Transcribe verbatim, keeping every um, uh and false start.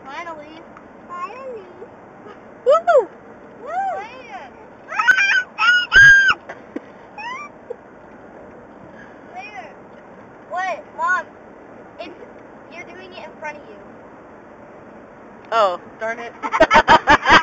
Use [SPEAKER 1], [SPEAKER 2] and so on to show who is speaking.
[SPEAKER 1] Finally.
[SPEAKER 2] Finally.
[SPEAKER 1] Woo! Woo!
[SPEAKER 2] Where? Where?
[SPEAKER 1] What? Mom, it's, you're doing it in front of you.
[SPEAKER 3] Oh, darn it.